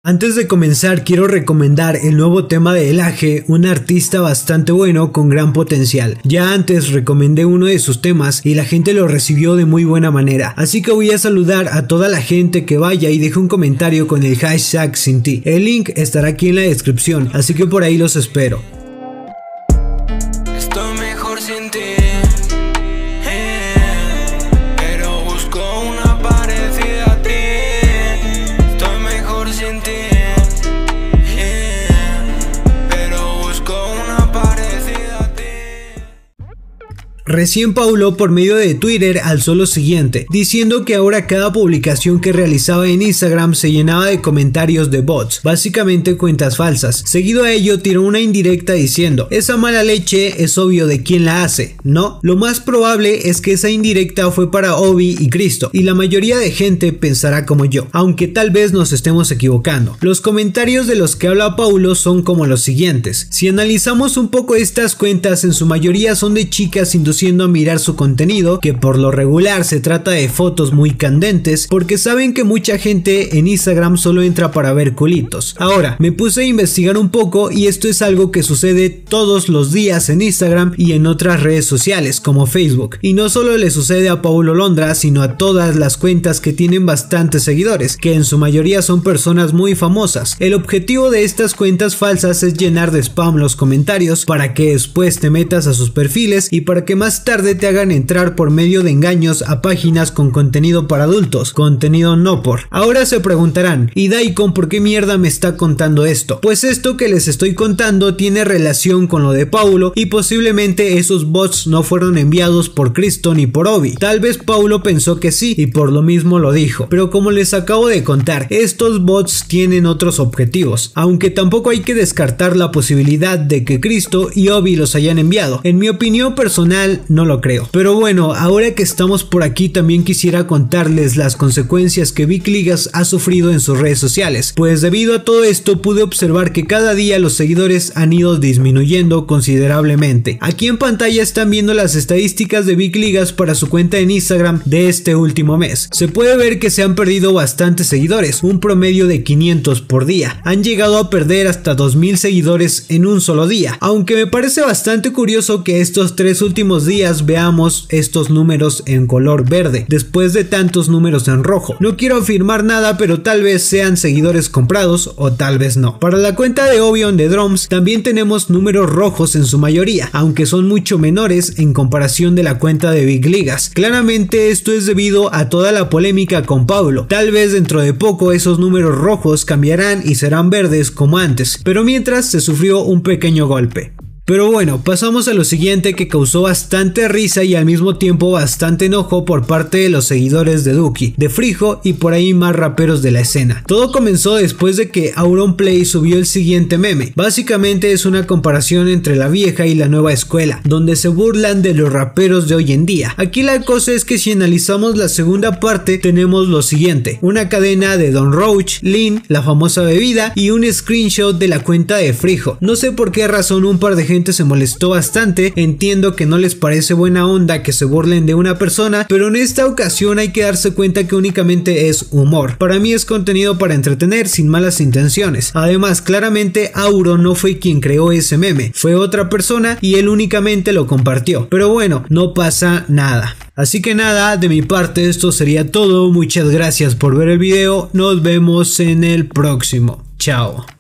Antes de comenzar, quiero recomendar el nuevo tema de Elage, un artista bastante bueno con gran potencial. Ya antes recomendé uno de sus temas y la gente lo recibió de muy buena manera, así que voy a saludar a toda la gente que vaya y deje un comentario con el hashtag sin ti. El link estará aquí en la descripción, así que por ahí los espero. Estoy mejor sin ti, pero busco una parecida a ti. Estoy mejor sin ti, pero busco una parecida a ti. Recién Paulo por medio de Twitter alzó lo siguiente, diciendo que ahora cada publicación que realizaba en Instagram se llenaba de comentarios de bots, básicamente cuentas falsas. Seguido a ello tiró una indirecta diciendo: esa mala leche es obvio de quién la hace, ¿no? Lo más probable es que esa indirecta fue para Obi y Cristo, y la mayoría de gente pensará como yo, aunque tal vez nos estemos equivocando. Los comentarios de los que habla Paulo son como los siguientes. Si analizamos un poco estas cuentas, en su mayoría son de chicas induciendo a mirar su contenido, que por lo regular se trata de fotos muy candentes, porque saben que mucha gente en Instagram solo entra para ver culitos. Ahora, me puse a investigar un poco y esto es algo que sucede todos los días en Instagram y en otras redes sociales como Facebook. Y no solo le sucede a Paulo Londra, sino a todas las cuentas que tienen bastantes seguidores, que en su mayoría son personas muy famosas. El objetivo de estas cuentas falsas es llenar de spam los comentarios para que después te metas a sus perfiles y para que más tarde te hagan entrar por medio de engaños a páginas con contenido para adultos, contenido no por. Ahora se preguntarán: ¿y Daikon por qué mierda me está contando esto? Pues esto que les estoy contando tiene relación con lo de Paulo, y posiblemente esos bots no fueron enviados por Cristo ni por Obi. Tal vez Paulo pensó que sí y por lo mismo lo dijo, pero como les acabo de contar, estos bots tienen otros objetivos, aunque tampoco hay que descartar la posibilidad de que Cristo y Obi los hayan enviado. En mi opinión personal, no lo creo. Pero bueno, ahora que estamos por aquí, también quisiera contarles las consecuencias que Vic Ligas ha sufrido en sus redes sociales, pues debido a todo esto pude observar que cada día los seguidores han ido disminuyendo considerablemente. Aquí en pantalla están viendo las estadísticas de Vic Ligas para su cuenta en Instagram de este último mes. Se puede ver que se han perdido bastantes seguidores, un promedio de 500 por día. Han llegado a perder hasta 2000 seguidores en un solo día, aunque me parece bastante curioso que estos 3 últimos días veamos estos números en color verde después de tantos números en rojo. No quiero afirmar nada, pero tal vez sean seguidores comprados o tal vez no. Para la cuenta de Obi on the Drums también tenemos números rojos en su mayoría, aunque son mucho menores en comparación de la cuenta de Vic Ligas. Claramente esto es debido a toda la polémica con Paulo. Tal vez dentro de poco esos números rojos cambiarán y serán verdes como antes, pero mientras se sufrió un pequeño golpe. Pero bueno, pasamos a lo siguiente, que causó bastante risa y al mismo tiempo bastante enojo por parte de los seguidores de Duki, de Frijo y por ahí más raperos de la escena. Todo comenzó después de que Auronplay subió el siguiente meme. Básicamente es una comparación entre la vieja y la nueva escuela, donde se burlan de los raperos de hoy en día. Aquí la cosa es que si analizamos la segunda parte tenemos lo siguiente: una cadena de Don Roach, Lean, la famosa bebida y un screenshot de la cuenta de Frijo. No sé por qué razón un par de gente se molestó bastante. Entiendo que no les parece buena onda que se burlen de una persona, pero en esta ocasión hay que darse cuenta que únicamente es humor. Para mí es contenido para entretener sin malas intenciones. Además, claramente Auro no fue quien creó ese meme, fue otra persona y él únicamente lo compartió. Pero bueno, no pasa nada. Así que nada, de mi parte esto sería todo. Muchas gracias por ver el video, nos vemos en el próximo. Chao.